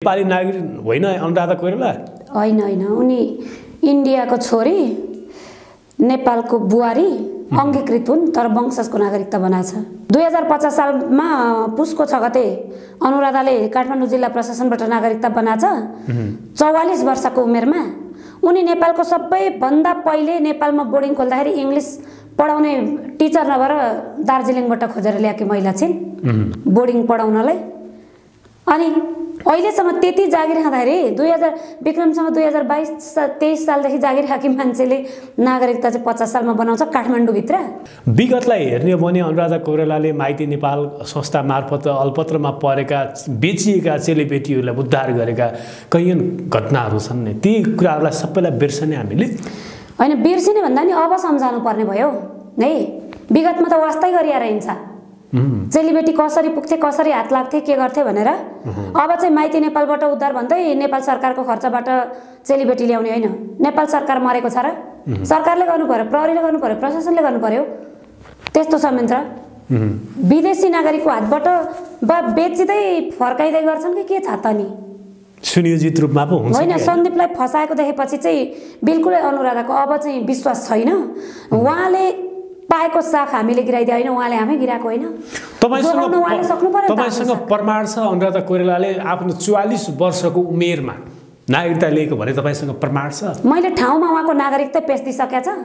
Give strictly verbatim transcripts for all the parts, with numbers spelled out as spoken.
नेपाली नागरिक होइन अनुराधा कोइराला? होइन होइन उनी इन्डियाको छोरी नेपालको बुहारी अङ्गीकृत हुन् तर वंशजको नागरिकता बनाएको छ। दुई हजार पचास सालमा पुसको छ गते अनुराधाले काठमाडौँ जिल्ला प्रशासनबाट नागरिकता बनाएको छ। चौवालिस वर्षको उमेरमा उनी नेपालको सबैभन्दा पहिले नेपालमा बोर्डिङ खोल्दाखेरि इङ्ग्लिस पढाउने टिचर नभएर दार्जिलिङबाट खोजेर ल्याएकी महिला छिन् बोर्डिङ पढाउनलाई। अनि अहिलेसम्म त्यति जागिर खाँदाखेरि दुई हजार विक्रमसम्म दुई हजार बाइस तेइस सालदेखि जागिर खाएकी मान्छेले नागरिकता चाहिँ पचास सालमा बनाउँछ काठमाडौँभित्र। विगतलाई हेर्ने हो भने अनुराधा कोइरालाले माइती नेपाल संस्था मार्फत अल्पत्रमा परेका बेचिएका चेलीबेटीहरूलाई उद्धार गरेका कैयन घटनाहरू छन् नि, ती कुराहरूलाई सबैलाई बिर्सने हामीले होइन। बिर्सिने भन्दा नि अब सम्झाउनु पर्ने भयो है। विगतमा त वास्तै गरिएर हिँड्छ चेलीबेटी कसरी पुग्थे कसरी हात लाग्थे के गर्थे भनेर। अब चाहिँ माइती नेपालबाट उद्धार भन्दै नेपाल सरकारको खर्चबाट चेलीबेटी ल्याउने होइन। नेपाल सरकार मरेको छ र सरकारले गर्नु पर्यो, प्रहरीले गर्नु पर्यो, प्रशासनले गर्नु पर्यो। त्यस्तो संयन्त्र विदेशी नागरिकको हातबाट बा बेचिँदै फर्काइँदै गर्छन् कि के छ त नि? सुनियोजित रूपमा पो हुन्छ होइन। सन्दीपलाई फसाएको देखेपछि चाहिँ बिल्कुलै अनुराधाको अब चाहिँ विश्वास छैन। उहाँले पाएको साख हामीले गिराइदियो होइन, उहाँले हामी गिराएको होइन। तपाईँसँग प्रमाण छ अनुराधा कोइरालाले आफ्नो चौवालिस वर्षको उमेरमा नागरिकता लिएको भने तपाईँसँग प्रमाण छ? मैले ठाउँमा उहाँको नागरिकता पेश दिइसकेको छ।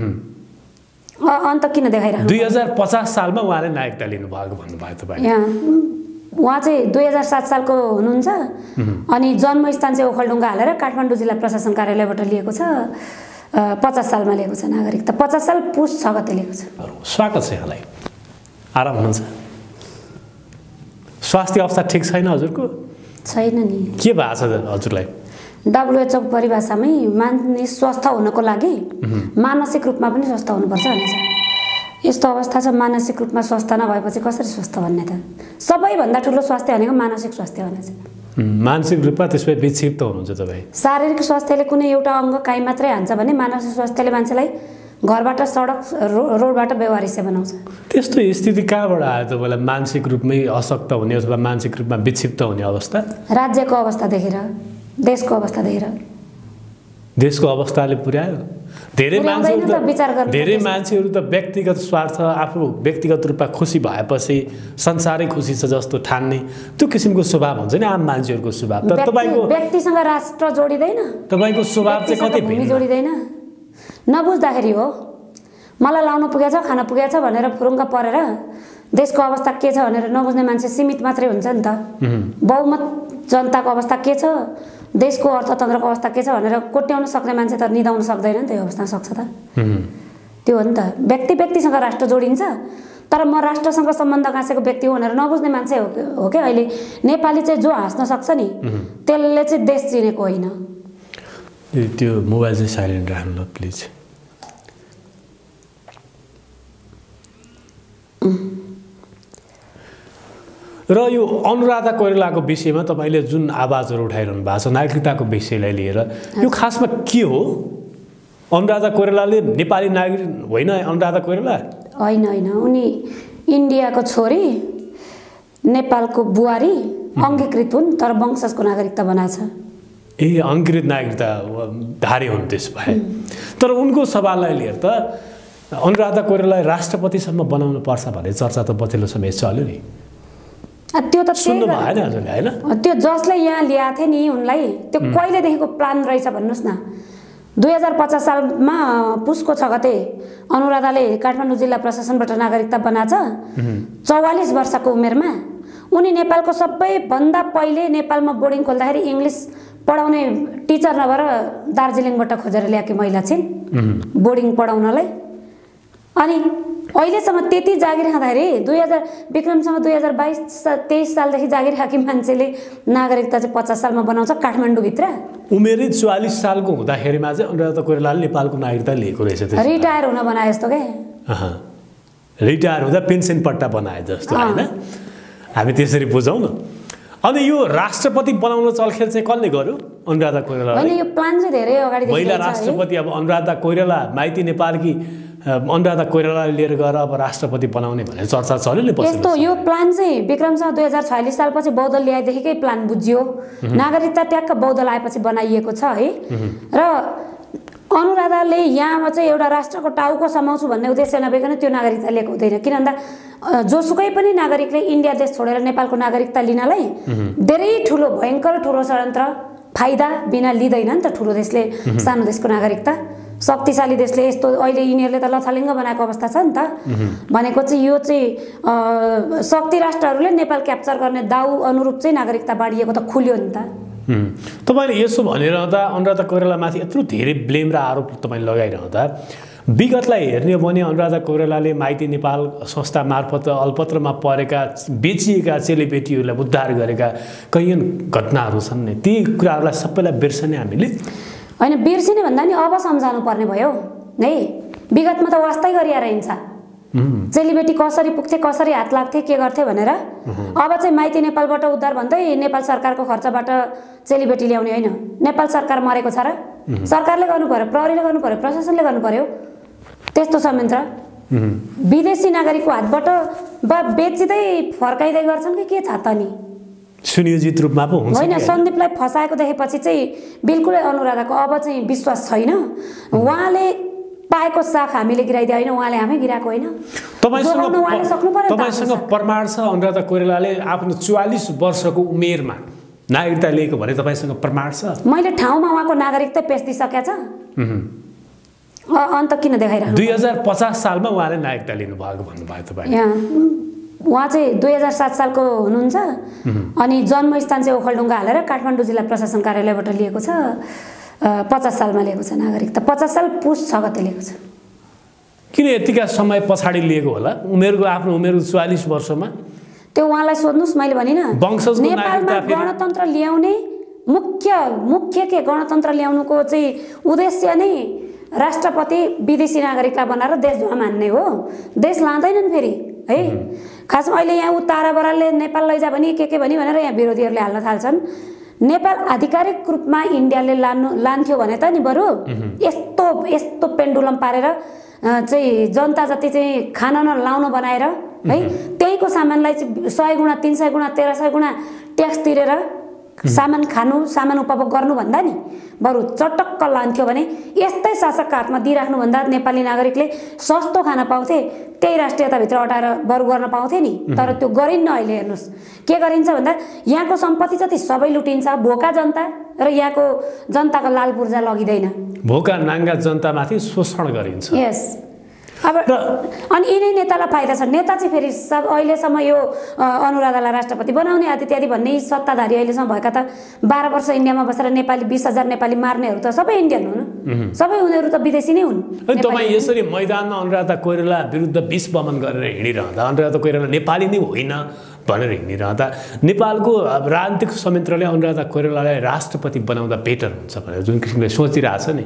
अन्त किन देखाइरहनु? दुई हजार पचास सालमा उहाँले नागरिकता लिनुभएको भन्नुभयो तपाईँ। उहाँ चाहिँ दुई हजार सात सालको हुनुहुन्छ अनि जन्मस्थान चाहिँ ओखलढुङ्गा हालेर काठमाडौँ जिल्ला प्रशासन कार्यालयबाट लिएको छ। पचास सालमा लिएको छ नागरिकता। पचास साल पुस छ गते लिएको छ। स्वागत छ यहाँलाई। आराम हुनुहुन्छ? स्वास्थ्य अवस्था ठिक छैन हजुरको? छैन नि। के भएको छ हजुरलाई? डब्लुएचओ परिभाषामै मानिस स्वस्थ हुनको लागि मानसिक रूपमा पनि स्वस्थ हुनुपर्छ भन्ने छ। यस्तो अवस्था छ मानसिक रूपमा स्वस्थ नभएपछि कसरी स्वस्थ भन्ने त? सबैभन्दा ठुलो स्वास्थ्य भनेको मानसिक स्वास्थ्य भनेको छ। मानसिक रूपमा त्यसपछि विक्षिप्त हुनुहुन्छ तपाईँ। शारीरिक स्वास्थ्यले कुनै एउटा अङ्ग काहीँ मात्रै हान्छ भने मानसिक स्वास्थ्यले मान्छेलाई घरबाट सडक रो रोडबाट व्यवहारिसे बनाउँछ। त्यस्तो स्थिति कहाँबाट आयो तपाईँलाई मानसिक रूपमै अशक्त हुने अथवा मानसिक रूपमा विक्षिप्त हुने अवस्था? राज्यको अवस्था देखेर, देशको अवस्था देखेर। देशको अवस्थाले पुर्यायो? धेरै मान्छेहरू त धेरै मान्छेहरू त व्यक्तिगत स्वार्थ आफू व्यक्तिगत रूपमा खुसी भएपछि संसारै खुसी छ जस्तो ठान्ने त्यो किसिमको स्वभाव हुन्छ नि आम मान्छेहरूको स्वभाव। तर तपाईँको व्यक्तिसँग राष्ट्र जोडिँदैन, तपाईँको स्वभाव चाहिँ कतै भिन्न जोडिँदैन। नबुझ्दाखेरि हो मलाई लाउनु पुगेछ खान पुगेछ भनेर फुरुङ्ग परेर देशको अवस्था के छ भनेर नबुझ्ने मान्छे सीमित मात्रै हुन्छ नि त। बहुमत जनताको अवस्था के छ, देशको अर्थतन्त्रको अवस्था के छ भनेर कोट्याउन सक्ने मान्छे त निदाउन सक्दैन नि, त्यो अवस्था सक्छ त? त्यो हो नि त। व्यक्ति व्यक्तिसँग राष्ट्र जोडिन्छ तर म राष्ट्रसँग सम्बन्ध गाँसेको व्यक्ति हो भनेर नबुझ्ने मान्छे हो हो क्या अहिले नेपाली चाहिँ जो हाँस्न सक्छ नि त्यसले चाहिँ देश चिनेको होइन। त्यो मोबाइल चाहिँ साइलेन्ट राख्नु ल प्लिज। र यो अनुराधा कोइरालाको विषयमा तपाईँले जुन आवाजहरू उठाइरहनु भएको छ नागरिकताको विषयलाई लिएर यो खासमा के हो? अनुराधा कोइरालाले नेपाली नागरिक होइन अनुराधा कोइराला? होइन होइन उनी इन्डियाको छोरी नेपालको बुहारी अङ्गीकृत हुन् तर वंशजको नागरिकता बनाएको छ। ए अङ्गीकृत नागरिकता धारी हुन् त्यस भए। तर उनको सवाललाई लिएर त अनुराधा कोइरालालाई राष्ट्रपतिसम्म बनाउनु पर्छ भन्ने चर्चा त पछिल्लो समय चल्यो नि। त्यो त सुन्नु भएन हजुरले हैन? त्यो जसले यहाँ ल्याएको थियो नि उनलाई त्यो कहिलेदेखिको प्लान रहेछ भन्नुहोस् न। दुई हजार पचास सालमा पुसको छ गते अनुराधाले काठमाडौँ जिल्ला प्रशासनबाट नागरिकता बनाएको छ। चौवालिस वर्षको उमेरमा उनी नेपालको सबैभन्दा पहिले नेपालमा बोर्डिङ खोल्दाखेरि इङ्ग्लिस पढाउने टिचर नभएर दार्जिलिङबाट खोजेर ल्याएकी महिला छिन् बोर्डिङ पढाउनलाई। अनि अहिलेसम्म त्यति जागिर खाँदाखेरि दुई हजार विक्रमसम्म दुई हजार बाइस तेइस सालदेखि जागिर खाएकी मान्छेले नागरिकता चाहिँ पचास सालमा बनाउँछ काठमाडौँभित्र। उमेरै चौवालिस सालको हुँदाखेरिमा चाहिँ अनुराधा कोइरालाले नेपालको नागरिकता लिएको रहेछ। रिटायर हुन बनाए जस्तो के? रिटायर हुँदा पेन्सन पट्टा बनाए जस्तो होइन? हामी त्यसरी बुझौँ न। अनि यो राष्ट्रपति बनाउन चलखेल चाहिँ कसले गर्यो? अनुराधा कोइराला। होइन यो प्लान चाहिँ धेरै अगाडि महिला राष्ट्रपति अब अनुराधा कोइराला माइती नेपालकी अनुराधा कोइरालालाई लिएर गएर अब राष्ट्रपति बनाउने भनेर चर्चा चल्यो नि पछि। यस्तो यो प्लान चाहिँ विक्रमसँग दुई हजार छयालिस सालपछि बौद्ध ल्याएदेखिकै प्लान बुझियो। नागरिकता ट्याक्क बौद्ध लाएपछि बनाइएको छ है। र अनुराधाले यहाँमा चाहिँ एउटा राष्ट्रको टाउको समाउँछु भन्ने उद्देश्य नभइकन त्यो नागरिकता लिएको हुँदैन। किन भन्दा जोसुकै पनि नागरिकले इन्डिया देश छोडेर नेपालको नागरिकता लिनलाई धेरै ठुलो भयङ्कर ठुलो षड्यन्त्र फाइदा बिना लिँदैन नि त ठुलो देशले सानो देशको नागरिकता। शक्तिशाली देशले यस्तो अहिले यिनीहरूले त लथालिङ्ग बनाएको अवस्था छ नि त। भनेको चाहिँ यो चाहिँ शक्ति राष्ट्रहरूले नेपाल क्याप्चर गर्ने दाउ अनुरूप चाहिँ नागरिकता बाँडिएको त खुल्यो नि त। तपाईँले यसो भनिरहँदा अनुराधा कोइरालामाथि यत्रो धेरै ब्लेम र आरोप तपाईँले लगाइरहँदा विगतलाई हेर्ने हो भने अनुराधा कोइरालाले माइती नेपाल संस्था मार्फत अल्पत्रमा परेका बेचिएका चेलीबेटीहरूलाई उद्धार गरेका कैयन घटनाहरू छन् नि, ती कुराहरूलाई सबैलाई बिर्सने हामीले होइन। बिर्सिने भन्दा नि अब सम्झाउनु पर्ने भयो है। विगतमा त वास्तै गरिएर हिँड्छ चेलीबेटी कसरी पुग्थे कसरी हात लाग्थे के गर्थे भनेर। अब चाहिँ माइती नेपालबाट उद्धार भन्दै नेपाल सरकारको खर्चबाट चेलीबेटी ल्याउने होइन। नेपाल सरकार मरेको छ र सरकारले गर्नु पर्यो, प्रहरीले गर्नु पर्यो, प्रशासनले गर्नु पर्यो त्यस्तो संयन्त्र। विदेशी नागरिकको हातबाट बा बेचिँदै फर्काइँदै गर्छन् कि के छ त नि? सुनियोजित रूपमा पो हुन्छ होइन। सन्दीपलाई फसाएको देखेपछि चाहिँ बिल्कुलै अनुराधाको अब चाहिँ विश्वास छैन। उहाँले पाएको साख हामीले गिराइदियो होइन, उहाँले हामी गिराएको होइन। तपाईँसँग प्रमाण छ अनुराधा कोइरालाले आफ्नो चौवालिस वर्षको उमेरमा नागरिकता लिएको भने तपाईँसँग प्रमाण छ? मैले ठाउँमा उहाँको नागरिकता पेश दिइसकेको छ। अन्त किन देखाइरहनु? दुई हजार पचास सालमा उहाँले नागरिकता लिनुभएको भन्नुभयो तपाईँ। उहाँ चाहिँ दुई हजार सात सालको हुनुहुन्छ अनि जन्मस्थान चाहिँ ओखलढुङ्गा हालेर काठमाडौँ जिल्ला प्रशासन कार्यालयबाट लिएको छ। पचास सालमा लिएको छ नागरिकता। पचास साल पुस छ गते लिएको छ। किन यतिका समय पछाडि लिएको होला? उमेरको आफ्नो उमेरको चौवालिस वर्षमा त्यो उहाँलाई सोध्नुहोस्। मैले भनिनँ नेपालमा गणतन्त्र ल्याउने मुख्य मुख्य के गणतन्त्र ल्याउनुको चाहिँ उद्देश्य नै राष्ट्रपति विदेशी नागरिकलाई बनाएर देश धुवा मान्ने हो। देश लाँदैनन् फेरि है। खासमा अहिले यहाँ तारा बरालले नेपाल लैजा भने के के भनी भनेर यहाँ विरोधीहरूले हाल्न थाल्छन्। नेपाल आधिकारिक रूपमा इन्डियाले लानु लान्थ्यो भने त नि बरु यस्तो यस्तो पेन्डुलम पारेर चाहिँ जनता जति चाहिँ खान नलाउन बनाएर है त्यहीको सामानलाई चाहिँ सय गुणा तिन सय गुणा तेह्र सय गुणा ट्याक्स तिरेर सामान खानु सामान उपभोग गर्नु भन्दा नि बरु चटक्क लान्थ्यो भने यस्तै शासकका हातमा दिइराख्नु भन्दा नेपाली नागरिकले सस्तो खान पाउँथे, त्यही राष्ट्रियताभित्र अटाएर बरु गर्न पाउँथे नि। तर त्यो गरिन्न। अहिले हेर्नुहोस् के गरिन्छ भन्दा यहाँको सम्पत्ति जति सबै लुटिन्छ, भोका जनता र यहाँको जनताको लाल पूर्जा लगिँदैन, भोका नाङ्गा जनतामाथि शोषण गरिन्छ। यस। अब अनि यिनै नेतालाई फाइदा छ। नेता चाहिँ फेरि सब अहिलेसम्म यो अनुराधालाई राष्ट्रपति बनाउने आदि इत्यादि भन्ने सत्ताधारी अहिलेसम्म भएका त बाह्र वर्ष इन्डियामा बसेर नेपाली बिस हजार नेपाली मार्नेहरू त सबै इन्डियन हुन्, सबै उनीहरू त विदेशी नै हुन्। तपाईँ यसरी मैदानमा अनुराधा कोइराला विरुद्ध विष बमन गरेर हिँडिरहँदा अनुराधा कोइराला नेपाली नै होइन भनेर हिँडिरहँदा नेपालको राजनीतिक संयन्त्रले अनुराधा कोइरालालाई राष्ट्रपति बनाउँदा बेटर हुन्छ भनेर जुन किसिमले सोचिरहेछ नि,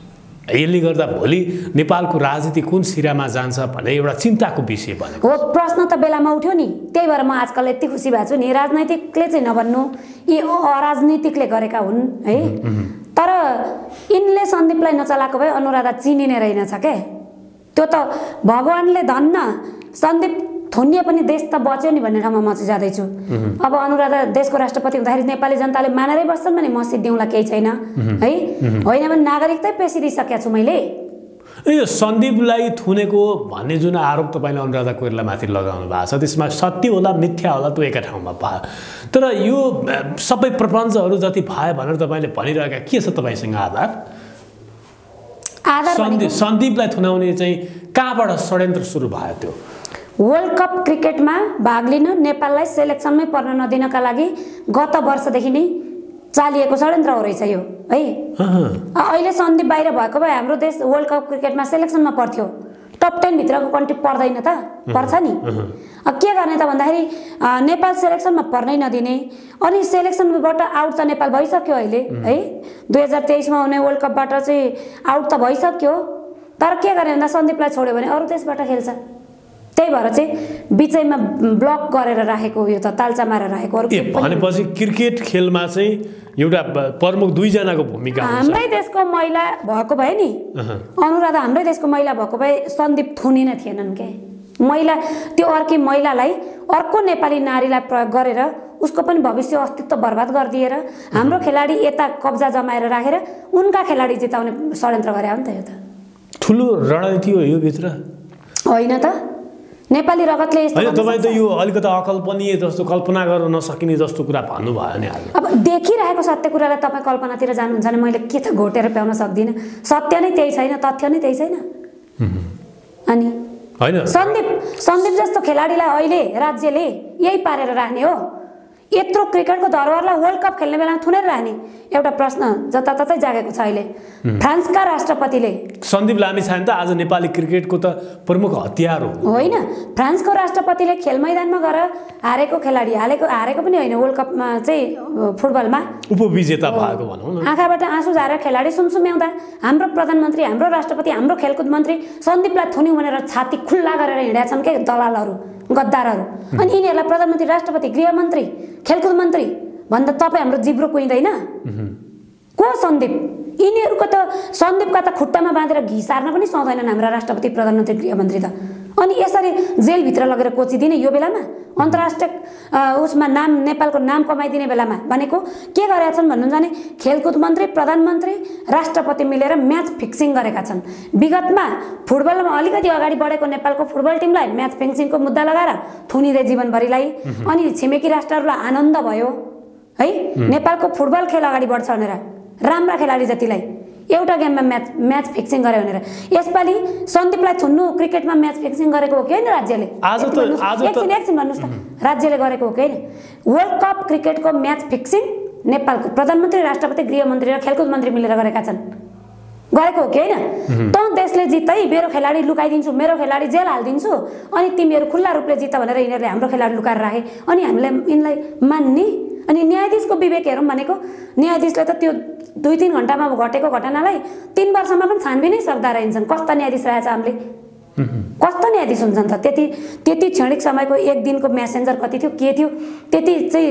यसले गर्दा भोलि नेपालको राजनीति कुन सिरामा जान्छ भन्ने एउटा चिन्ताको विषय बनेको हो। प्रश्न त बेलामा उठ्यो नि। त्यही भएर म आजकल यति खुसी भएको छु नि। राजनैतिकले चाहिँ नभन्नु, यी अराजनीतिकले गरेका हुन् है। तर यिनले सन्दीपलाई नचलाएको भए अनुराधा चिनिने रहेनछ के। त्यो त भगवान्ले धन्न सन्दीप थुनिए पनि देश त बच्यो नि भन्ने ठाउँमा म चाहिँ जाँदैछु। अब अनुराधा देशको राष्ट्रपति हुँदाखेरि नेपाली जनताले मानेरै बस्छन् भने मस्जिद दिउँला केही छैन है। होइन भने नागरिकतै पेसिदिइसकेको छु मैले। यो सन्दीपलाई थुनेको भन्ने जुन आरोप तपाईँले अनुराधा कोइरालामाथि लगाउनु भएको छ त्यसमा सत्य होला मिथ्या होला त्यो एका ठाउँमा भयो। तर यो सबै प्रपञ्चहरू जति भयो भनेर तपाईँले भनिरहेका के छ तपाईँसँग आधार? आधार सन्दीप सन्दीपलाई थुनाउने चाहिँ कहाँबाट षड्यन्त्र सुरु भयो? त्यो वर्ल्ड कप क्रिकेटमा भाग लिन नेपाललाई सेलेक्सनमै पर्न नदिनका लागि गत वर्षदेखि नै चालिएको षड्यन्त्र हो रहेछ यो है। अहिले सन्दीप बाहिर भएको भए हाम्रो देश वर्ल्ड कप क्रिकेटमा सेलेक्सनमा पर्थ्यो। टप टेन भित्रको कन्ट्री पर्दैन त? पर्छ नि। के गर्ने त भन्दाखेरि नेपाल सेलेक्सनमा पर्नै नदिने। अनि सेलेक्सनबाट आउट त नेपाल भइसक्यो अहिले है। दुई हजार तेइसमा हुने वर्ल्ड कपबाट चाहिँ आउट त भइसक्यो। तर के गर्ने भन्दा सन्दीपलाई छोड्यो भने अरू देशबाट खेल्छ। त्यही भएर चाहिँ बिचैमा ब्लक गरेर राखेको यो त तालचा मारेर राखेको अरु भनेपछि क्रिकेट खेलमा चाहिँ एउटा प्रमुख दुईजनाको भूमिका हुन्छ। हाम्रै देशको महिला भएको भए नि अनुराधा हाम्रै देशको महिला भएको भए सन्दीप थुनी नै थिएनन् के। महिला त्यो अर्की महिलालाई अर्को नेपाली नारीलाई प्रयोग गरेर उसको पनि भविष्य अस्तित्व बर्बाद गरिदिएर हाम्रो खेलाडी यता कब्जा जमाएर राखेर उनका खेलाडी जिताउने षड्यन्त्र गरे हो नि त। यो त ठुलो रणनीति हो यो भित्र होइन त। नेपाली रगतले यस्तो हैन तपाई त यो अलिकति अकल्पनीय जस्तो कल्पना गर्न नसकिने जस्तो कुरा भन्नु भयो नि। अब देखिरहेको सत्य कुरालाई तपाई कल्पनातिर जानुहुन्छ भने मैले के त घोटेर प्याउन सक्दिन। सत्य नै त्यही छैन, तथ्य नै त्यही छैन। अनि हैन सन्दीप सन्दीप जस्तो खेलाडीलाई अहिले राज्यले यही पारेर राख्ने हो। यत्रो क्रिकेटको धरोहरलाई वर्ल्ड कप खेल्ने बेलामा थुनेर राख्ने एउटा प्रश्न जताततै जागेको छ अहिले। फ्रान्सका राष्ट्रपतिले सन्दीप लामिछाने त आज नेपाली क्रिकेटको त प्रमुख हतियार हो। होइन, फ्रान्सको राष्ट्रपतिले खेल मैदानमा गएर हारेको खेलाडी हालेको हारेको पनि होइन वर्ल्ड कपमा चाहिँ फुटबलमा उपविजेता भएको भनौँ न। आँखाबाट आँसु झारेर खेलाडी सुमसुम्याउँदा हाम्रो प्रधानमन्त्री हाम्रो राष्ट्रपति हाम्रो खेलकुद मन्त्री सन्दीपलाई थुन्यौँ भनेर छाती खुल्ला गरेर हिँडेका छन् के दलालहरू गद्दारहरू। अनि यिनीहरूलाई प्रधानमन्त्री राष्ट्रपति गृहमन्त्री खेलकुद मन्त्री भन्दा तपाईँ हाम्रो जिब्रो कुइँदैन को सन्दीप? यिनीहरूको त सन्दीपका त खुट्टामा बाँधेर घी सार्न पनि सक्दैनन् हाम्रा राष्ट्रपति प्रधानमन्त्री गृहमन्त्री त। अनि यसरी जेलभित्र लगेर कोचिदिने यो बेलामा अन्तर्राष्ट्रिय उसमा नाम नेपालको नाम कमाइदिने बेलामा भनेको के गरेका छन् भन्नुहुन्छ भने खेलकुद मन्त्री प्रधानमन्त्री राष्ट्रपति मिलेर म्याच फिक्सिङ गरेका छन्। विगतमा फुटबलमा अलिकति अगाडि बढेको नेपालको फुटबल टिमलाई म्याच फिक्सिङको मुद्दा लगाएर थुनिँदै जीवनभरिलाई। अनि छिमेकी राष्ट्रहरूलाई आनन्द भयो है नेपालको फुटबल खेल अगाडि बढ्छ भनेर राम्रा खेलाडी जतिलाई एउटा गेममा म्याच म्याच फिक्सिङ गर्यो भनेर। यसपालि सन्दीपलाई थुन्नु क्रिकेटमा म्याच फिक्सिङ गरेको हो कि होइन राज्यले? आज त आज त एकछिन एकछिन भन्नुहोस् त राज्यले गरेको हो कि होइन? वर्ल्ड कप क्रिकेटको म्याच फिक्सिङ नेपालको प्रधानमन्त्री राष्ट्रपति गृहमन्त्री र खेलकुद मन्त्री मिलेर गरेका छन्। गरेको हो कि होइन? त देशले जित्दै मेरो खेलाडी लुकाइदिन्छु मेरो खेलाडी जेल हालिदिन्छु अनि तिमीहरू खुल्ला रूपले जित भनेर यिनीहरूले हाम्रो खेलाडी लुकाएर राखे। अनि हामीले यिनलाई मान्ने अनि न्यायाधीशको विवेक हेरौँ भनेको न्यायाधीशले त त्यो दुई तिन घन्टामा घटेको घटनालाई तीन वर्षमा पनि छानबिनै सक्दा रहन्छन्। कस्ता न्यायाधीश रहेछ हामीले? कस्तो न्यायाधीश हुन्छन् त? त्यति त्यति क्षणिक समयको एक दिनको म्यासेन्जर कति थियो के थियो त्यति चाहिँ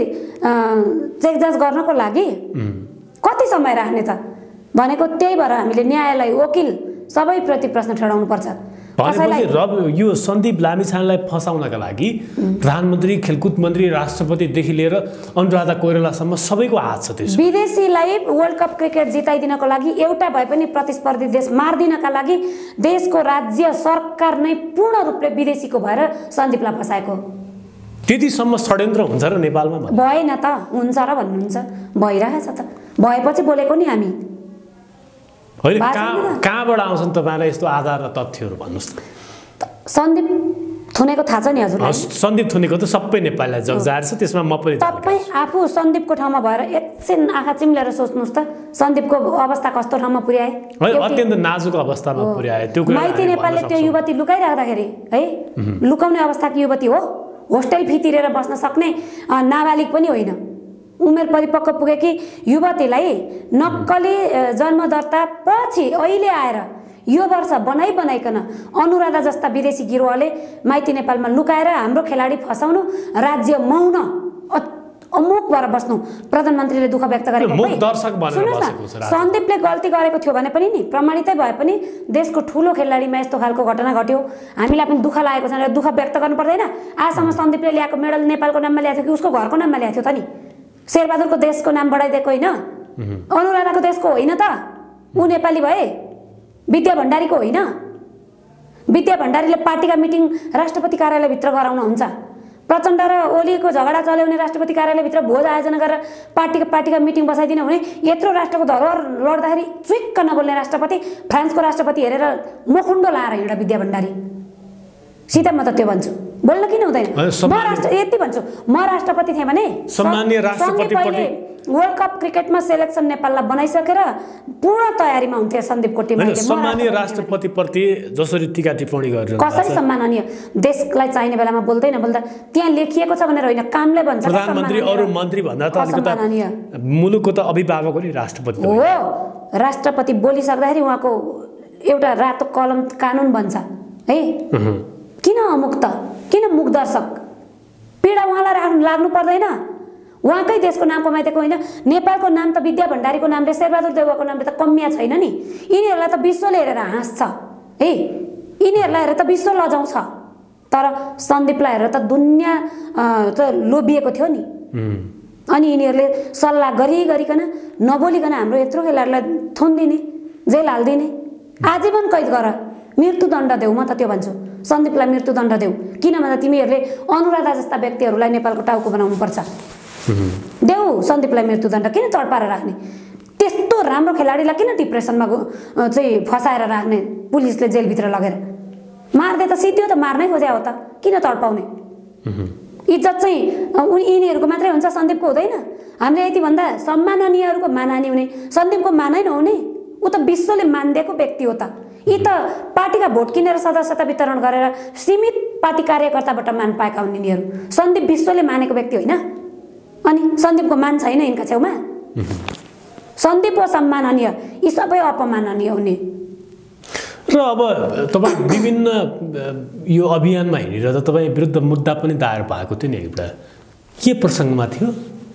चेक जाँच गर्नको लागि कति समय राख्ने त भनेको? त्यही भएर हामीले न्यायालय वकिल सबैप्रति प्रश्न ठडाउनु पर्छ। भनेपछि रब यो सन्दीप लामिछानेलाई फसाउनका लागि प्रधानमन्त्री खेलकुद मन्त्री राष्ट्रपतिदेखि लिएर अनुराधा कोइरालासम्म सबैको हात छ। त्यसो विदेशीलाई वर्ल्ड कप क्रिकेट जिताइदिनको लागि एउटा भए पनि प्रतिस्पर्धी देश मार्दिनका लागि देशको राज्य सरकार नै पूर्ण रूपले विदेशीको भएर सन्दीपलाई फसाएको। त्यतिसम्म षड्यन्त्र हुन्छ र नेपालमा? भएन त हुन्छ र भन्नुहुन्छ? भइरहेछ त। भएपछि बोलेको नि हामी। होइन कहाँ कहाँबाट आउँछन् तपाईँलाई यस्तो आधार र तथ्यहरू भन्नुहोस् त? सन्दीप थुनेको थाहा छ नि हजुरलाई? सन्दीप थुनेको त सबै नेपालीलाई जगजाहेर छ, त्यसमा म पनि। तपाईँ आफू सन्दीपको ठाउँमा भएर एकछिन आँखा चिम्लेर सोच्नुहोस् त सन्दीपको अवस्था कस्तो ठाउँमा पुर्याए? अत्यन्त नाजुक अवस्थामा पुर्याए। त्यो कुरा माइती नेपालले त्यो युवती लुकाइराख्दाखेरि है लुकाउने अवस्थाको युवती हो। होस्टेल फी तिरेर बस्न सक्ने नाबालिग पनि होइन। उमेर परिपक्व पुगेकी युवतीलाई नक्कली जन्मदर्ता पछि अहिले आएर यो वर्ष बनाइ बनाइकन अनुराधा जस्ता विदेशी गिरोहले माइती नेपालमा लुकाएर हाम्रो खेलाडी फसाउनु राज्य मौन अमुक भएर बस्नु प्रधानमन्त्रीले दुःख व्यक्त गरेको। सन्दीपले गल्ती गरेको थियो भने पनि नि प्रमाणितै भए पनि देशको ठुलो खेलाडीमा यस्तो खालको घटना घट्यो हामीलाई पनि दुःख लागेको छ भनेर दुःख व्यक्त गर्नु पर्दैन? आजसम्म सन्दीपले ल्याएको मेडल नेपालको नाममा ल्याएको थियो कि उसको घरको नाममा ल्याएको थियो त नि? शेरबहादुरको देशको नाम बढाइदिएको होइन? अनुराधाको देशको होइन त? ऊ नेपाली भए विद्या भण्डारीको होइन? विद्या भण्डारीले पार्टीका मिटिङ राष्ट्रपति कार्यालयभित्र गराउन हुन्छ। प्रचण्ड र ओलीको झगडा चल्याउने राष्ट्रपति कार्यालयभित्र भोज आयोजना गरेर पार्टीका पार्टीका मिटिङ बसाइदिन भने यत्रो राष्ट्रको धरोहर लड्दाखेरि चुइक्क नबोल्ने राष्ट्रपति फ्रान्सको राष्ट्रपति हेरेर मुखुन्डो लाएर हिँड्दा विद्या भण्डारी सिधा म त त्यो भन्छु। बोल्न किन हुँदैन? म राष्ट्र यति भन्छु म राष्ट्रपति थिएँ भने सम्माननीय राष्ट्रपतिप्रति वर्ल्ड कप क्रिकेटमा सेलेक्सन नेपाललाई बनाइसकेर पूर्ण तयारीमा हुन्थे सन्दीपको टिम। सम्माननीय राष्ट्रपतिप्रति जसरी टीका टिप्पणी गरेर कसरी सम्माननीय? देशलाई चाहिने बेलामा बोल्दै नबोल्दा त्यहाँ लेखिएको छ भनेर होइन कामले भन्छ। प्रधानमन्त्री अरू मन्त्री भन्दा त अलिकति मुलुकको त अभिभावक हो नि राष्ट्रपति हो। राष्ट्रपति बोलिसक्दाखेरि उहाँको एउटा रातो कलम कानुन बन्छ है। किन अमुक्त, किन मुखदर्शक? पीडा उहाँलाई राख्नु लाग्नु पर्दैन? उहाँकै देशको नाम कमाइदिएको होइन? नेपालको नाम त विद्या भण्डारीको नामले, शेरबहादुर देउवाको नामले त कमिया छैन नि। यिनीहरूलाई त विश्वले हेरेर हाँस्छ है, यिनीहरूलाई हेरेर त विश्व लजाउँछ। तर सन्दीपलाई हेरेर त दुनियाँ त लोभिएको थियो नि। अनि यिनीहरूले सल्लाह गरी गरिकन नबोलिकन हाम्रो यत्रो खेलाडीलाई थुनिदिने, जेल हालिदिने, आजीवन कैद गर, मृत्युदण्ड देऊ। म त त्यो भन्छु, सन्दीपलाई मृत्युदण्ड देऊ। किन भन्दा तिमीहरूले अनुराधा जस्ता व्यक्तिहरूलाई नेपालको टाउको बनाउनु पर्छ। देऊ सन्दीपलाई मृत्युदण्ड। किन तडपाएर राख्ने? त्यस्तो राम्रो खेलाडीलाई किन डिप्रेसनमा चाहिँ फसाएर राख्ने पुलिसले जेलभित्र लगेर? मार्दै त सिद्धो त मार्नै खोज्या हो त, किन तडपाउने? इज्जत चाहिँ यिनीहरूको मात्रै हुन्छ, सन्दीपको हुँदैन? हामीले यति भन्दा सम्माननीयहरूको मानहानि हुने, सन्दीपको मानै नहुने? ऊ त विश्वले मानिदिएको व्यक्ति हो त। यी त पार्टीका भोट किनेर सदस्यता वितरण गरेर सीमित पार्टी कार्यकर्ताबाट मान पाएका हुन् यिनीहरू। सन्दीप विश्वले मानेको व्यक्ति होइन। अनि सन्दीपको मान छैन यिनका छेउमा? सन्दीप हो सम्माननीय, यी सबै अपमाननीय हुने। र अब तपाईँ विभिन्न यो अभियानमा हिँडेर त तपाईँ विरुद्ध मुद्दा पनि दायर भएको थियो नि एउटा, के प्रसङ्गमा थियो?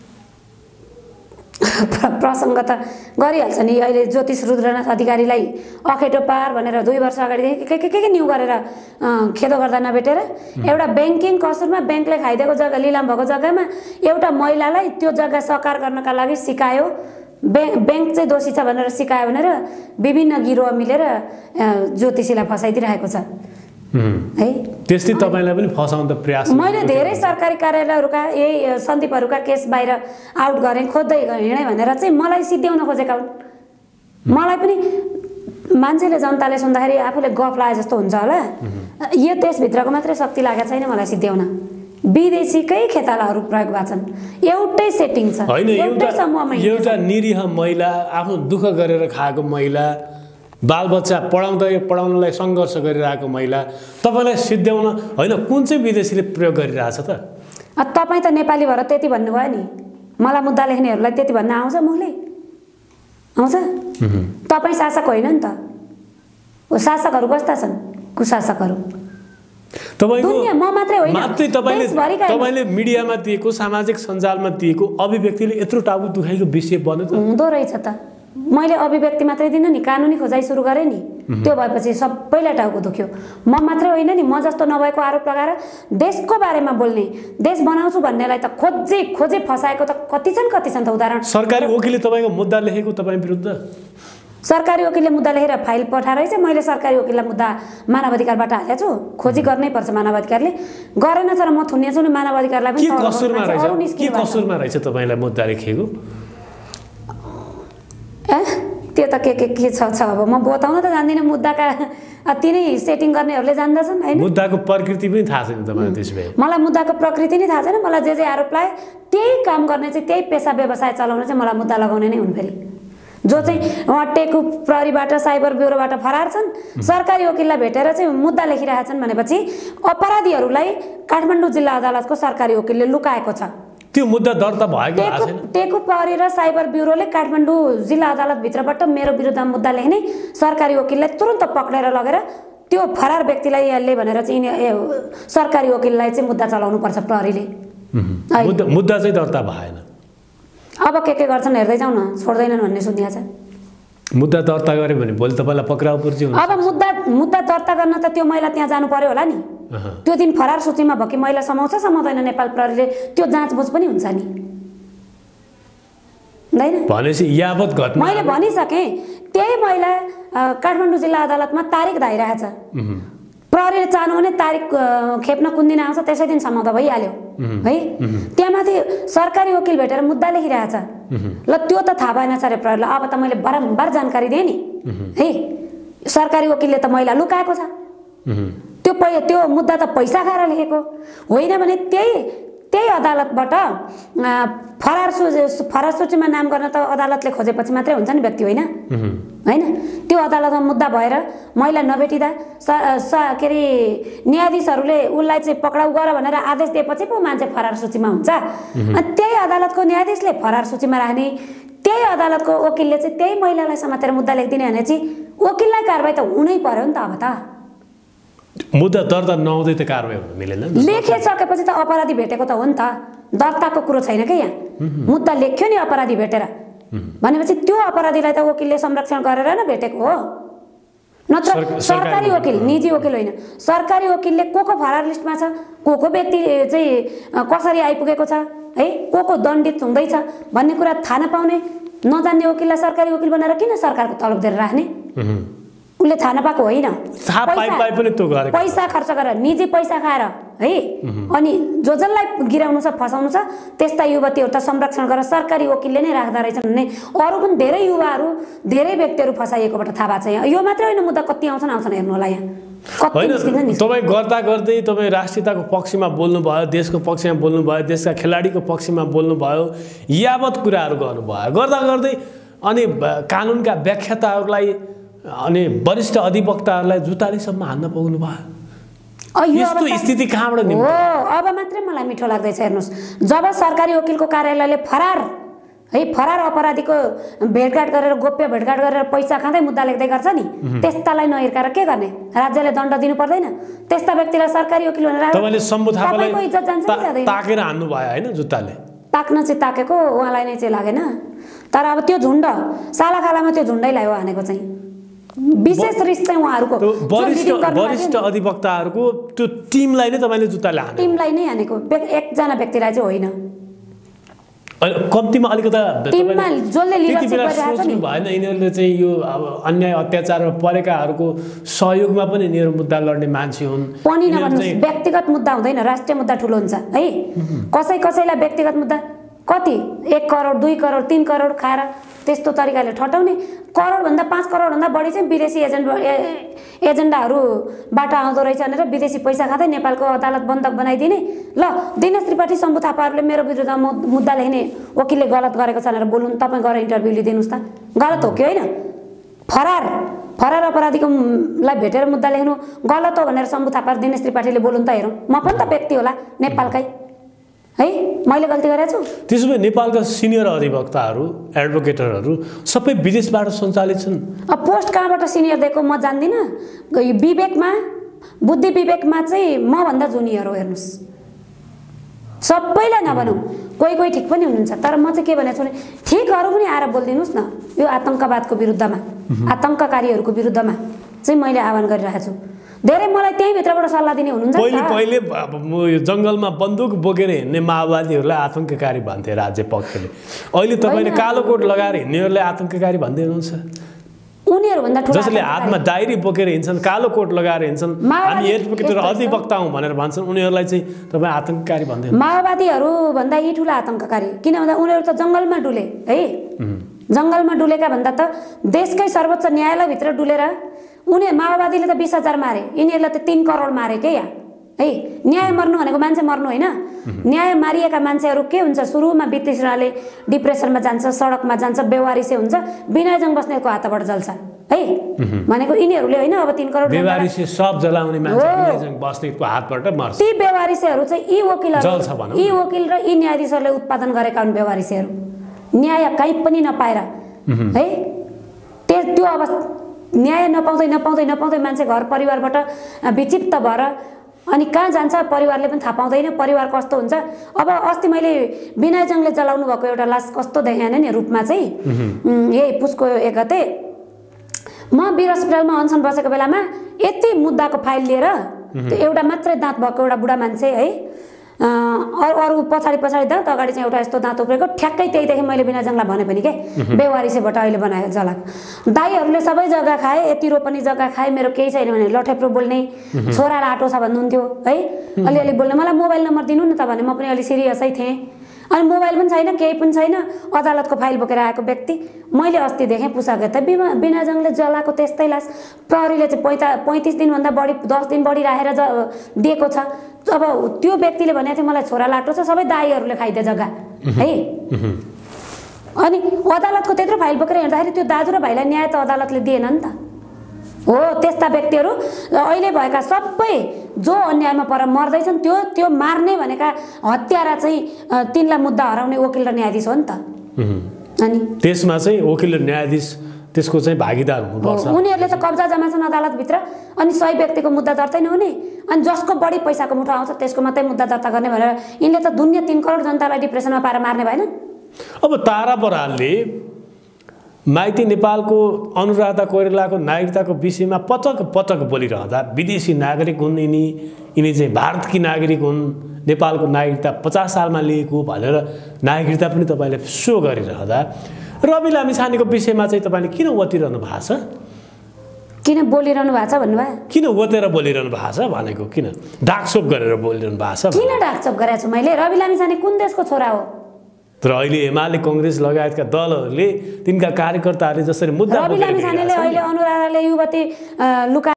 प्रसङ्ग त गरिहाल्छ नि। अहिले ज्योतिष रुद्रनाथ अधिकारीलाई अखेटो पार भनेर दुई वर्ष अगाडिदेखि के के के के न्यु गरेर खेदो गर्दा नभेटेर एउटा ब्याङ्किङ कसुरमा ब्याङ्कले खाइदिएको जग्गा, लिलाम भएको जग्गामा एउटा महिलालाई त्यो जग्गा सकार गर्नका लागि सिकायो, ब्याङ्क ब्याङ्क चाहिँ दोषी छ भनेर सिकायो भनेर विभिन्न गिरोह मिलेर ज्योतिषीलाई फसाइदिइरहेको छ है। त्यस्तै तपाईँलाई पनि फसाउन त प्रयास। मैले धेरै सरकारी कार्यालयहरूका यही सन्दीपहरूका केस बाहिर आउट गरेँ, खोज्दै हिँडेँ भनेर चाहिँ मलाई सिद्ध्याउन खोजेका हुन्। मलाई पनि मान्छेले, जनताले सुन्दाखेरि आफूले गफ लाए जस्तो हुन्छ होला। यो देशभित्रको मात्रै शक्ति लागेको छैन मलाई सिद्ध्याउन, विदेशीकै खेतालाहरू प्रयोग भएको छन्। एउटै सेटिङ छ, एउटै समूहमा एउटा निरीह महिला, आफ्नो दुःख गरेर खाएको महिला, बालबच्चा पढाउँदै पढाउनलाई सङ्घर्ष गरिरहेको महिला, तपाईँलाई सिद्ध्याउन होइन कुन चाहिँ विदेशीले प्रयोग गरिरहेछ त? तपाईँ त नेपाली भएर त्यति भन्नुभयो नि, मलाई मुद्दा लेख्नेहरूलाई त्यति भन्न आउँछ? मुखले आउँछ? तपाईँ शासक होइन नि त। शासकहरू कस्ता छन्? कुशासकहरू। दुनिया म मात्रै होइन, मात्रै तपाईँले तपाईँले मिडियामा दिएको, सामाजिक सञ्जालमा दिएको अभिव्यक्तिले यत्रो टाउको दुखाइको विषय बन्यो त? हुँदो रहेछ त। मैले अभिव्यक्ति मात्रै दिनँ नि, कानुनी खोजाइ सुरु गरेँ नि, त्यो भएपछि सबैलाई टाउको दुख्यो। म मात्रै होइन नि, म जस्तो नभएको आरोप लगाएर देशको बारेमा बोल्ने, देश बनाउँछु भन्नेलाई त खोजे खोजे फसाएको त कति छन् कति छन् त उदाहरण। सरकारी वकिलले तपाईँको मुद्दा लेखेको तपाईँ विरुद्ध? सरकारी वकिलले मुद्दा लेखेर फाइल पठाएर चाहिँ मैले सरकारी वकिललाई मुद्दा मानवाधिकारबाट हालेको छु। खोजी गर्नै पर्छ मानवाधिकारले, गरेन तर म थुन्ने छु नि मानवाधिकारलाई पनि। के कसुरमा रहेछ, के कसुरमा रहेछ तपाईँलाई मुद्दा लेखेको? ए त्यो त के के के छ छ अब म बताउन त जान्दिनँ। मुद्दाका अति नै सेटिङ गर्नेहरूले जान्दछन् हैन। मुद्दाको प्रकृति पनि थाहा छैन तपाईँलाई त्यसै? मलाई मुद्दाको प्रकृति नै थाहा छैन। मलाई जे जे आरोप लाए त्यही काम गर्ने चाहिँ, त्यही पेसा व्यवसाय चलाउन चाहिँ मलाई मुद्दा लगाउने नै हुन्। फेरि जो चाहिँ उहाँ टेकु प्रहरीबाट, साइबर ब्युरोबाट फरार छन्, सरकारी वकिललाई भेटेर चाहिँ मुद्दा लेखिरहेछन् भनेपछि अपराधीहरूलाई काठमाडौँ जिल्ला अदालतको सरकारी वकिलले लुकाएको छ। त्यो मुद्दा दर्ता भएको छैन। टेकु प्रहरी र साइबर ब्युरोले काठमाडौँ जिल्ला अदालतभित्रबाट मेरो विरुद्धमा मुद्दा लेख्ने सरकारी वकिललाई तुरन्त पक्रेर लगेर त्यो फरार व्यक्तिलाई यसले भनेर चाहिँ सरकारी वकिललाई चाहिँ मुद्दा चलाउनु पर्छ प्रहरीले। मुद्दा मुद्दा चाहिँ दर्ता भएन। अब के के गर्छन् हेर्दै जाउँ न, छोड्दैनन् भन्ने सुनिया छ। मुद्दा दर्ता गरे भने भोलि तपाईँलाई पक्राउ पर्छ। अब मुद्दा मुद्दा दर्ता गर्न त त्यो महिला त्यहाँ जानु पर्यो होला नि। त्यो दिन फरार सूचीमा भएकी महिला समाउँछ समाउँदैन नेपाल प्रहरीले, त्यो जाँचबुझ पनि हुन्छ नि हैन? भनेपछि यावत घटना मैले भनिसकेँ। त्यही महिला काठमाडौँ जिल्ला अदालतमा तारिक धाइरहेछ। प्रहरीले चाहनु भने तारिक खेप्न कुन दिन आउँछ त्यसै दिन समाउँदा भइहाल्यो है। त्यहाँ माथि सरकारी वकिल भेटेर मुद्दा लेखिरहेछ। ल त्यो त थाहा भएन छ अरे प्रहरीलाई। अब त मैले बारम्बार जानकारी दिएँ नि है। सरकारी वकिलले त महिला लुकाएको छ। त्यो पै त्यो मुद्दा त पैसा खाएर लेखेको होइन भने त्यही त्यही अदालतबाट फरार सूची फरार सूचीमा नाम गर्न त अदालतले खोजेपछि मात्रै हुन्छ नि व्यक्ति, होइन होइन? त्यो अदालतमा मुद्दा भएर महिला नभेटिँदा के अरे न्यायाधीशहरूले उसलाई चाहिँ पक्राउ गर भनेर आदेश दिएपछि पो मान्छे फरार सूचीमा हुन्छ। अनि त्यही अदालतको न्यायाधीशले फरार सूचीमा राख्ने, त्यही अदालतको वकिलले चाहिँ त्यही महिलालाई समातेर मुद्दा लेखिदिने भने चाहिँ वकिललाई कारबाही त हुनै पर्यो नि त। अब त मुद्दा दर्ता नहुँदै त कारबाही हुन मिलेन। लेखिसकेपछि त अपराधी भेटेको त हो नि त, दर्ताको कुरो छैन के यहाँ। मुद्दा लेख्यो नि अपराधी भेटेर भनेपछि त्यो अपराधीलाई त वकिलले संरक्षण गरेर न भेटेको हो, नत्र सरकारी वकिल, निजी वकिल होइन। सरकारी वकिलले को को फरार लिस्टमा छ, को को व्यक्ति चाहिँ कसरी आइपुगेको छ है, को को दण्डित हुँदैछ भन्ने कुरा थाहा नपाउने नजान्ने वकिललाई सरकारी वकिल बनाएर किन सरकारको तलब दिएर राख्ने? उसले थाहा नपाएको होइन, पैसा खर्च गरेर निजी पैसा खाएर है। अनि जो जसलाई गिराउनु छ फसाउनु छ त्यस्ता युवतीहरू त संरक्षण गरेर सरकारी वकिलले नै राख्दा रहेछन् भन्ने अरू पनि धेरै युवाहरू धेरै व्यक्तिहरू फसाइएकोबाट थाहा भएको छ। यहाँ यो मात्रै होइन, मुद्दा कति आउँछन् आउँछन् हेर्नु होला यहाँ। होइन तपाईँ गर्दा गर्दै तपाईँ राष्ट्रियताको पक्षमा बोल्नुभयो, देशको पक्षमा बोल्नुभयो, देशका खेलाडीको पक्षमा बोल्नुभयो, यावत कुराहरू गर्नुभयो। गर्दा गर्दै अनि कानुनका व्याख्याताहरूलाई अनि वरिष्ठ अधिवक्ताहरूलाई जुतालीसम्म हान्न पुग्नु भयो। यस्तो स्थिति कहाँबाट हो? अब मात्रै मलाई मिठो लाग्दैछ हेर्नुहोस्, जब सरकारी वकिलको कार्यालयले फरार है फरार अपराधीको भेटघाट गरेर गोप्य भेटघाट गरेर पैसा खाँदै मुद्दा लेख्दै गर्छ नि, त्यस्तालाई नहिर्काएर के गर्ने? राज्यले दण्ड दिनु पर्दैन? त्यस्ता व्यक्तिलाई सरकारी वकिल भनेर तपाईँले शम्भु थापालाई ताकेर हान्नु भयो हैन? जुत्ताले ताक्न चाहिँ ताकेको उहाँलाई नै चाहिँ लागेन, तर अब त्यो झुण्ड सालाखालामा त्यो झुण्डैलाई हो हानेको चाहिँ। विशेष रिस चाहिँ उहाँहरूको वरिष्ठ अधिवक्ताहरूको त्यो टिमलाई नै तपाईँले जुत्ताले हानेको? टिमलाई नै हानेको, एकजना व्यक्तिलाई चाहिँ होइन। कम्तीमा अलिकता टिममा जसले लिडरसिप गरिरहेको नि भएन, यिनीहरूले चाहिँ यो अब अन्याय अत्याचारमा परेकाहरूको सहयोगमा पनि यिनीहरू मुद्दा लड्ने मान्छे हुन् पनि नभन्नुहोस्। व्यक्तिगत मुद्दा हुँदैन, राष्ट्रिय मुद्दा ठुलो हुन्छ है। कसै कसैलाई व्यक्तिगत मुद्दा कति एक करोड दुई करोड तीन करोड खाएर त्यस्तो तरिकाले ठटाउने, करोडभन्दा पाँच करोडभन्दा बढी चाहिँ विदेशी एजेन्ट एजेन्डाहरूबाट आउँदो रहेछ भनेर विदेशी पैसा खाँदै नेपालको अदालत बन्धक बनाइदिने। ल दिनेश त्रिपाठी शम्भु थापाहरूले मेरो विरुद्धमा मुद्दा लेख्ने वकिलले गलत गरेको छ भनेर बोल्नु, तपाईँ गएर इन्टरभ्यू लिइदिनुहोस् त, गलत हो कि होइन? फरार फरार अपराधीको लाई भेटेर मुद्दा लेख्नु गलत हो भनेर शम्भु थापा दिनेश त्रिपाठीले बोल्नु त हेरौँ। म पनि त व्यक्ति होला नेपालकै है, मैले गल्ती गरेको छु? त्यसो भए नेपालका सिनियर अधिवक्ताहरू एडभोकेटरहरू सबै विदेशबाट सञ्चालित छन्। अब पोस्ट कहाँबाट सिनियर दिएको म जान्दिनँ, विवेकमा बुद्धि विवेकमा चाहिँ मभन्दा जुनियर हो। हेर्नुहोस् सबैलाई नभनौँ, कोही कोही ठिक पनि हुनुहुन्छ, तर म चाहिँ के भनेको छु भने ठिकहरू पनि आएर बोलिदिनुहोस् न। यो आतङ्कवादको विरुद्धमा आतङ्ककारीहरूको विरुद्धमा चाहिँ मैले आह्वान गरिरहेको छु। धेरै मलाई त्यही भित्रबाट सल्लाह दिने हुनुहुन्छ। पहिले पहिले यो जङ्गलमा बन्दुक बोकेर हिँड्ने माओवादीहरूलाई आतङ्ककारी भन्थे राज्य पक्षले, अहिले तपाईँले कालो कोट लगाएर हिँड्नेहरूलाई आतङ्ककारी भन्दै हुनुहुन्छ। उनीहरूभन्दा ठुलो जसले हातमा डायरी बोकेर हिँड्छन्, कालो कोट लगाएर हिँड्छन्, हामी एडभोकेट अधिवक्ता हौँ भनेर भन्छन्, उनीहरूलाई चाहिँ तपाईँ आतङ्ककारी भन्दै हुनुहुन्छ। माओवादीहरू भन्दा यी ठुला आतङ्ककारी किन भन्दा उनीहरू त जङ्गलमा डुले है। जङ्गलमा डुलेका भन्दा त देशकै सर्वोच्च न्यायालयभित्र डुलेर उनीहरू माओवादीले त बिस हजार मारे, यिनीहरूले त तीन करोड मारे के या है। न्याय मर्नु भनेको मान्छे मर्नु होइन। न्याय मारिएका मान्छेहरू के हुन्छ, सुरुमा वितृष्णाले डिप्रेसनमा जान्छ, सडकमा जान्छ, बेवारिसे हुन्छ, विनयजङ बस्नेतको हातबाट जल्छ है भनेको यिनीहरूले होइन। अब तीन करोड बेवारिसे सब जलाउने मान्छे विनयजङ बस्नेतको हातबाट मर्छ। ती बेवारिसेहरू चाहिँ यी वकिलहरू यी वकिल र यी न्यायाधीशहरूले उत्पादन गरेका हुन्। बेवारिसेहरू न्याय कहीँ पनि नपाएर है त्यो अवस्था न्याय नपाउँदै नपाउँदै नपाउँदै मान्छे घर परिवारबाट विक्षिप्त भएर अनि कहाँ जान्छ परिवारले पनि थाहा पाउँदैन परिवार कस्तो हुन्छ। अब अस्ति मैले विनयजङले जलाउनु भएको एउटा लास कस्तो देखाएन नि रूपमा चाहिँ यही पुसको एक गते म वीर अस्पतालमा अनसन बसेको बेलामा यति मुद्दाको फाइल लिएर त्यो एउटा मात्रै दाँत भएको एउटा बुढा मान्छे है, अरू अरू पछाडि पछाडि दाँत अगाडि चाहिँ एउटा यस्तो दाँत उब्रेको, ठ्याक्कै त्यहीदेखि मैले विनयजङलाई भने पनि के बेवारिसेबाट अहिले बनायो जलाएको। दाईहरूले सबै जग्गा खाए, यति रोपनी जग्गा खाए, मेरो केही छैन भने लठेप्रो बोल्ने छोरालाई आटो छ भन्नुहुन्थ्यो है, अलिअलि बोल्ने। मलाई मोबाइल नम्बर दिनु न त भने म पनि अलि सिरियसै थिएँ। अनि मोबाइल पनि छैन, केही पनि छैन, अदालतको फाइल बोकेर आएको व्यक्ति। मैले अस्ति देखेँ पुसाको त विनयजङले जलाएको त्यस्तै लास प्रहरीले चाहिँ पैँता पैँतिस दिनभन्दा बढी दस दिन बढी राखेर ज दिएको छ। अब त्यो व्यक्तिले भनेको थियो मलाई छोरा लाटो छ, सबै दाईहरूले खाइदिए जग्गा है। अनि अदालतको त्यत्रो फाइल बोकेर हिँड्दाखेरि त्यो दाजु र भाइलाई न्याय त अदालतले दिएन नि त हो। त्यस्ता व्यक्तिहरू अहिले भएका सबै जो अन्यायमा पर मर्दैछन् त्यो त्यो मार्ने भनेका हत्यारा चाहिँ तिनलाई मुद्दा हराउने वकिल र न्यायाधीश हो नि त। अनि त्यसमा चाहिँ वकिल र न्यायाधीश त्यसको चाहिँ भागीदार हुनुपर्छ। उनीहरूले त कब्जा जमाछन् अदालतभित्र, अनि सही व्यक्तिको मुद्दा दर्तै नहुने, अनि जसको बढी पैसाको मुठो आउँछ त्यसको मात्रै मुद्दा दर्ता गर्ने भनेर यिनले त दुनियाँ तीन करोड जनतालाई डिप्रेसनमा पारेर मार्ने भएन। अब तारा बरालले माइती नेपालको अनुराधा कोइरालाको नागरिकताको विषयमा पटक पटक बोलिरहँदा विदेशी नागरिक हुन् यिनी, यिनी चाहिँ भारतकी नागरिक हुन्, नेपालको नागरिकता पचास सालमा लिएको भनेर नागरिकता पनि तपाईँले सो गरिरहँदा रवि लामिछानेको विषयमा चाहिँ तपाईँले किन ओतिरहनु भएको छ? किन बोलिरहनु भएको छ भन्नुभयो? किन ओतेर बोलिरहनु भएको छ भनेको, किन ढाकछोप गरेर बोलिरहनु भएको छ? किन ढाकछोप गरेको छु मैले? रवि लामिछाने कुन देशको छोरा हो? तर अहिले एमाले कांग्रेस लगायतका दलहरूले तिनका कार्यकर्ताहरूले जसरी मुद्दा रवि लामिछानेले अहिले अनुराधाले युवती लुका